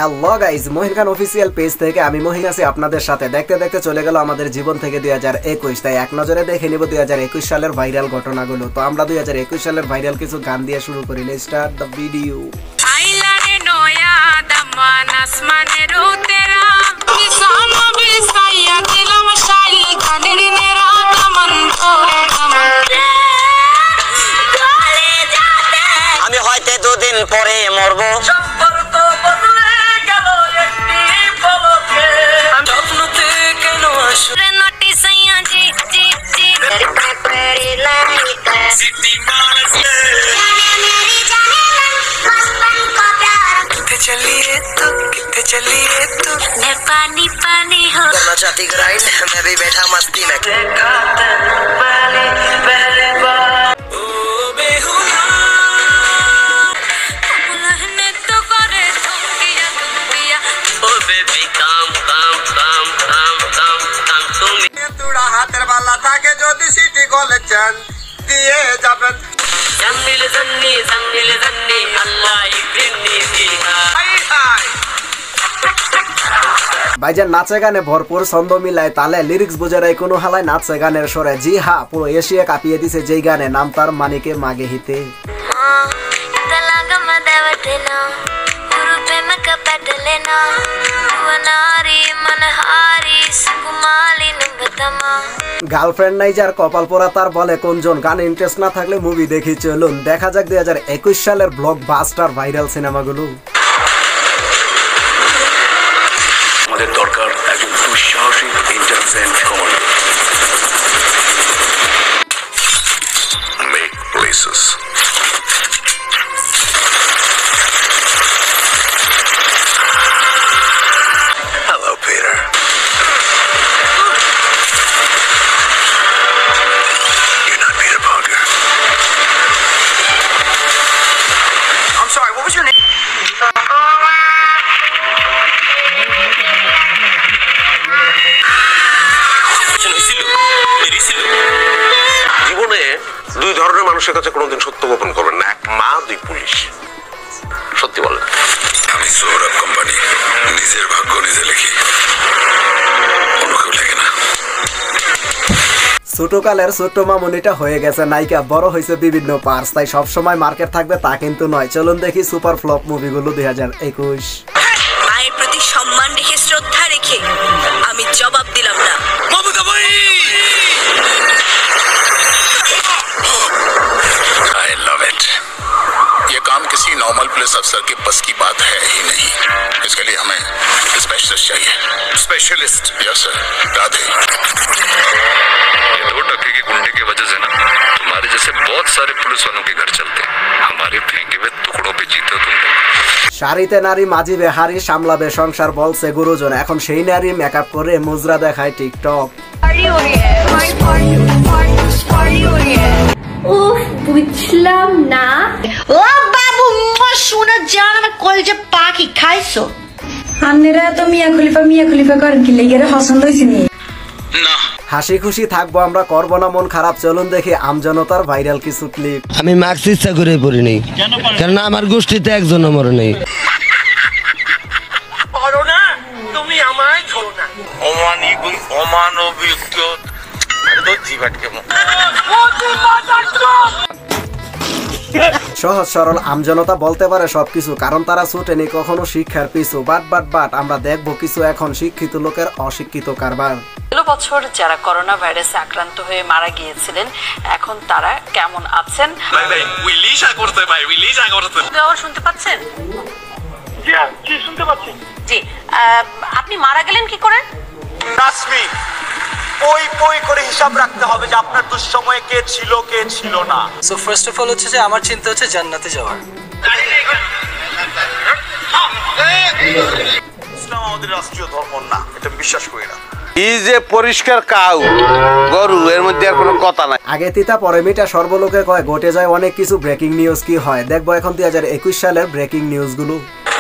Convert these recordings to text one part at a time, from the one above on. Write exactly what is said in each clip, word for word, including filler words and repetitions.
Hello guys, Mahin Khan official page থেকে আমি মহিন আছি আপনাদের সাথে। দেখতে দেখতে চলে গেল আমাদের জীবন থেকে দুই হাজার একুশ। তাই এক নজরে দেখে নিব দুই হাজার একুশ সালের ভাইরাল ঘটনাগুলো। তো আমরা দুই হাজার একুশ সালের ভাইরাল কিছু গান দিয়ে শুরু করি। Start the video. আমি হয়তো দুদিন পরে মরবো। चलिए तो मैं पानी पानी हो करना चाहती ग्राइंड, मैं भी बैठा मस्ती में। पहले पहले बार ओ बेहुदा बुलहने तो करे तुम किया तुम किया ओ बेबी काम काम काम काम काम काम तुम तुड़ा हाथेर बाला থাকে যদি সিটি গলে চান দিয়ে যাবেন। জন্নিল জন্নি জন্নিল জন্নি আল্লাহ ইকরিনি দিহা। ভাইজান নাচে গানে ভরপুর, ছন্দ মিলায় তালে, লিরিক্স বোঝারাই কোনো হালায় নাচে গানের সরে। জি হা, পুরো এশিয়া কাঁপিয়ে দিছে যেই গানে নাম তার মানিকে মাগে হিতে। গার্লফ্রেন্ড নাই যার কপাল পোড়া তার বলে কোনজন। গানে ইন্টারেস্ট না থাকলে মুভি দেখি চলুন। দেখা যাক দুই হাজার একুশ সালের ব্লক বাস্টার ভাইরাল সিনেমাগুলো। আমাদের দরকার একজন দুঃসাহসী ইন্টারসেন্ট commander. Make places. Hello Peter. You're not Peter Parker. I'm sorry, what was your name? জীবনে দুই ধরনের মানুষের কাছে কোনোদিন সত্য গোপন করবেন না, এক মা, দুই পুলিশ। সত্যি বলেন। আমি সৌরভ কোম্পানি, নিজের ভাগ্য নিজে লিখি, অন্য কেউ লেখে না। ছোটকালের ছোট্ট মামুনিটা হয়ে গেছে নায়িকা, বড় হয়েছে বিভিন্ন পার্স, তাই সবসময় মার্কেট থাকবে তা কিন্তু নয়। চলুন দেখি সুপার ফ্লপ মুভিগুলো দুই হাজার একুশ। মায়ের প্রতি সম্মান রেখে শ্রদ্ধা রেখে আমি জবাব দিলাম না। মমতা ভাই, I love it. ये काम किसी नॉर्मल पुलिस अफसर के बस की बात है ही नहीं। इसके लिए हमें स्पेशलिस्ट चाहिए। स्पेशलिस्ट? Yes sir. राधे, ये दो टके के गुंडे की वजह से ना तुम्हारे जैसे बहुत सारे पुलिस वालों के घर चलते हैं। हमारे फेंके हुए टुकड़ों पे जीते तुम लोग। শাড়িতে নারী মাজিবে হাড়ি, সামলাবে সংসার বলছে গুরুজন। এখন সেই নারী মেকআপ করে মুজরা দেখায় টিকটক। বুঝলাম না। ও বাবু, শোনা জান আমার কলেজে পাখি খাইছো। আপনারা তো মিয়া খলিফা মিয়া খলিফা করেন কি লেগে পছন্দ হয়েছে নি? না। হাসি খুশি থাকবো আমরা, করবো না মন খারাপ। চলুন দেখি আমজনতার ভাইরাল কিছু ক্লিপ। আমি মাস্ক ইচ্ছা করে পড়ি নেই, কারণ আমার গোষ্ঠীতে একজন মরে নেই। তুমি আমায় ধরো না। অমানিক অমানবিক সহজ সরল আমজনতা বলতে পারে সবকিছু, কারণ তারা ছুটেনি কখনো শিক্ষার পিছু। বাট বাট বাট আমরা দেখবো কিছু এখন শিক্ষিত লোকের অশিক্ষিত কারবার। গেল বছর যারা করোনা ভাইরাসে আক্রান্ত হয়ে মারা গিয়েছিলেন, এখন তারা কেমন আছেন? শুনতে পাচ্ছেন? জি শুনতে পাচ্ছি। জি, আপনি মারা গেলেন কি করে? রাসমি পই পই করে হিসাব রাখতে হবে যে আপনার দুঃসময়ে কে ছিল কে ছিল না। সো ফার্স্ট অফ অল হচ্ছে যে আমার চিন্তা হচ্ছে জান্নাতে যাওয়ার। ইসলাম আমাদের রাষ্ট্রীয় ধর্ম না, এটা বিশ্বাস করি না। এই যে পরিষ্কার কাউ গরু, এর মধ্যে আর কোনো কথা নাই। আগে তিতা পরে মিটা, সর্বলোকে কয় ঘটে যায় অনেক কিছু। ব্রেকিং নিউজ কি হয় দেখবো এখন দুই হাজার একুশ সালের ব্রেকিং নিউজ গুলো।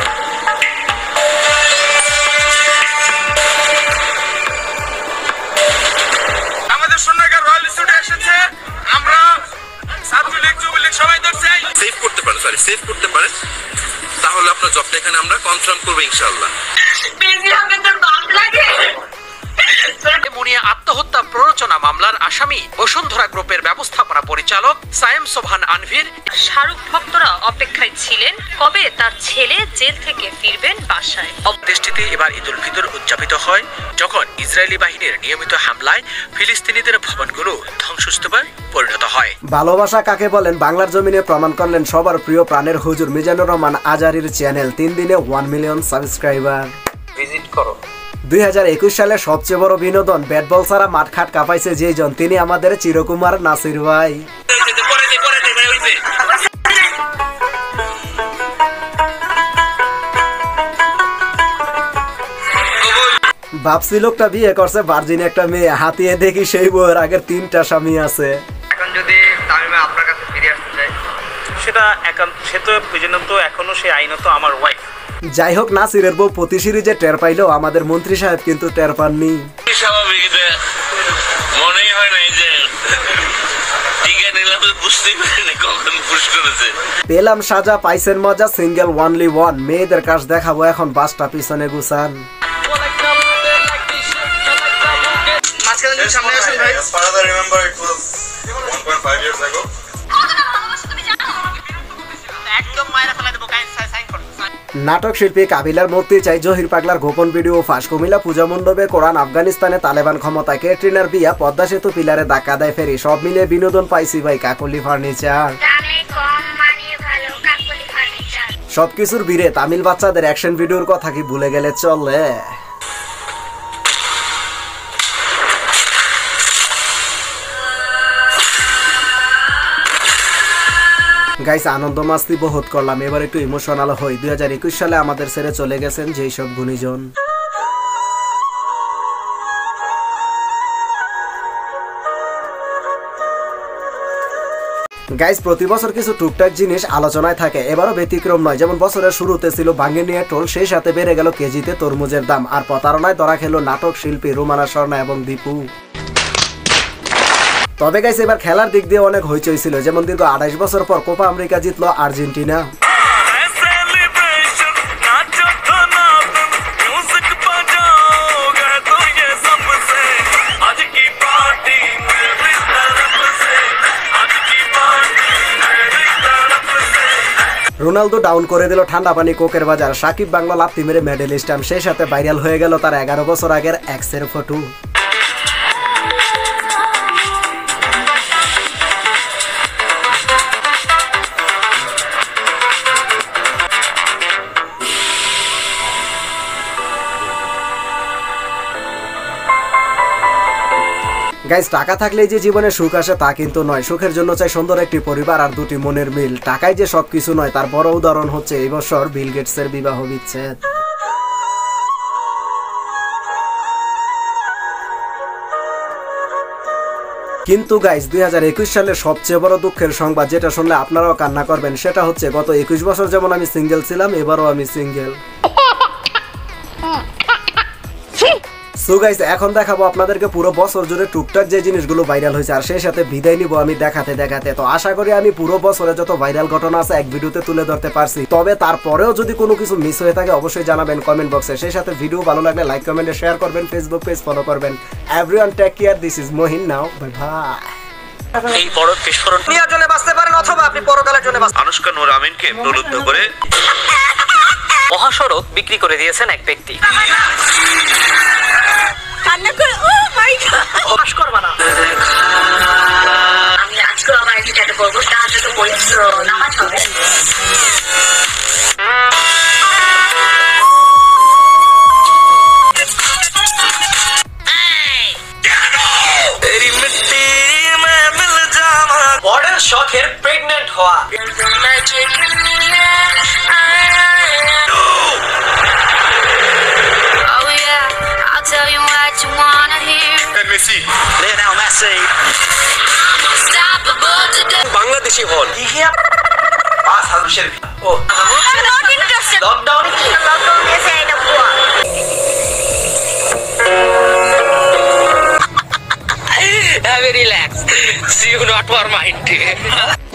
আমাদের সোনারগাঁ রয়্যাল স্টুডিও এসেছে, আমরা ছাত্রলীগ যুবলীগ সবাই ধরছে। সেভ করতে পারেন, সরি সেভ করতে পারেন। তাহলে আপনার জবটা এখানে আমরা কনফার্ম করবো ইনশাআল্লাহ। মুনিয়া আত্মহত্যা প্ররোচনা মামলার আসামি বসুন্ধরা গ্রুপের ব্যবস্থাপনা পরিচালক সায়েম সোভান আনভির শাহরুখ ভক্তরা অপেক্ষায় ছিলেন কবে তার ছেলে জেল থেকে ফিরবেন বাসায়। দেশটিতে এবার ঈদুল ফিতর উদযাপিত হয় যখন ইসরায়েলি বাহিনীর নিয়মিত হামলায় ফিলিস্তিনিদের ভবনগুলো ধ্বংসস্তূপে পরিণত হয়। ভালোবাসা কাকে বলেন বাংলার জমিনে প্রমাণ করলেন সবার প্রিয় প্রাণের হুজুর মিজানুর রহমান আজারির চ্যানেল। তিন দিনে ওয়ান মিলিয়ন সাবস্ক্রাইবার। ভিজিট করো। দুই হাজার একুশ সালে সবচেয়ে বড় বিনোদন ব্যাট বল ছাড়া মাঠ খাট কাঁপাইছে যেই জন, তিনি আমাদের চিরকুমার নাসির ভাই। ভাবছি লোকটা বিয়ে করছে ভার্জিন একটা মেয়ে, হাতিয়ে দেখি সেই বউয়ের আগের তিনটা স্বামী আছে। এখন যদি তামিমা আপনার কাছে ফিরে আসতে চাই সেটা সে তো প্রয়োজনত এখনো সে আইনত আমার ওয়াইফ। যাই হোক, নাসিরের বউ প্রতি সিরিজে টের পাইলেও আমাদের মন্ত্রী সাহেব কিন্তু টের পাননি। মনেই হয় নাই যে পেলাম সাজা পাইছেন মজা, সিঙ্গেল ওয়ানলি ওয়ান। মেয়েদের কাজ দেখাবো এখন, বাসটা পিছনে গুছান। নাটক শিল্পী কাবিলার মুক্তি চাই, জহির পাগলার গোপন ভিডিও ফাঁস, কুমিল্লা পূজা মণ্ডপে কোরআন, আফগানিস্তানে তালেবান ক্ষমতা, ক্যাটরিনার বিয়া, পদ্মা সেতু পিলারে ধাক্কা দেয় ফেরি। সব মিলিয়ে বিনোদন পাইছি ভাই কাকলি ফার্নিচার। সবকিছুর ভিড়ে তামিল বাচ্চাদের অ্যাকশন ভিডিওর কথা কি ভুলে গেলে চলে? গাইস, আনন্দ মাস্তি বহুত করলাম, এবার একটু ইমোশনাল হই। দুই হাজার একুশ সালে আমাদের ছেড়ে চলে গেছেন যেই সব গুণীজন। গাইস, প্রতি বছর কিছু টুকটাক জিনিস আলোচনায় থাকে, এবারও ব্যতিক্রম নয়। যেমন বছরের শুরুতে ছিল বাঙ্গিনিয়া টোল, সেই সাথে বেড়ে গেল কেজিতে তরমুজের দাম, আর প্রতারণায় ধরা খেলো নাটক শিল্পী রুমানা স্বর্ণা এবং দীপু। তবে গাইস, এবার খেলার দিক দিয়ে অনেক হইচই ছিল। যেমন দীর্ঘ আঠাইশ বছর পর কোপা আমেরিকা জিতলো আর্জেন্টিনা। রোনালদো ডাউন করে দিল ঠান্ডা পানি কোকের বাজার। সাকিব বাংলা লাফতি মেরে মেডেলিস্ট, সেই সাথে ভাইরাল হয়ে গেল তার এগারো বছর আগের এক্সের ফটো। গাইস, টাকা থাকলেই যে জীবনে সুখ আসে তা কিন্তু নয়। সুখের জন্য চাই সুন্দর একটি পরিবার আর দুটি মনের মিল। টাকাই যে সবকিছু নয়, তার বড় উদাহরণ হচ্ছে এই বছর বিল গেটসের বিবাহ বিচ্ছেদ। কিন্তু গাইস, দুই হাজার একুশ সালের সবচেয়ে বড় দুঃখের সংবাদ, যেটা শুনলে আপনারাও কান্না করবেন, সেটা হচ্ছে গত একুশ বছর যেমন আমি সিঙ্গেল ছিলাম, এবারও আমি সিঙ্গেল। সো গাইস, এখন দেখাবো আপনাদেরকে পুরো বছর জুড়ে টুকটাক যে জিনিসগুলো ভাইরাল হয়েছে, আর সেই সাথে বিদায় নিব আমি দেখাতে দেখাতে। তো আশা করি আমি পুরো বছরে যত ভাইরাল ঘটনা আছে এক ভিডিওতে তুলে ধরতে পারছি। তবে তারপরেও যদি কোনো কিছু মিস হয়ে থাকে অবশ্যই জানাবেন কমেন্ট বক্সে। সেই সাথে ভিডিও ভালো লাগলে লাইক কমেন্টে শেয়ার করবেন, ফেসবুক পেজ ফলো করবেন। Everyone take care, this is Mahin now, bye bye. এই বড় বিস্ফোরণ দুনিয়ার জন্য বাঁচতে পারেন অথবা আপনি পরকালের জন্য বাঁচতে। আনুশকা নূর আমিনকে প্রলুব্ধ করে মহাসড়ক বিক্রি করে দিয়েছেন এক ব্যক্তি। আমি আজকে আমার একটু যেটা করবো তার জন্য পবিত্র নামাজ হবে। বড়ের শখের প্রেগনেন্ট হওয়া। মেসি, লিওনেল মেসি বাংলাদেশি হন। পাঁচ হাজার ও লকডাউন লকডাউন দিয়েছে এটা পুয়া। Have a relax. See you not for mind.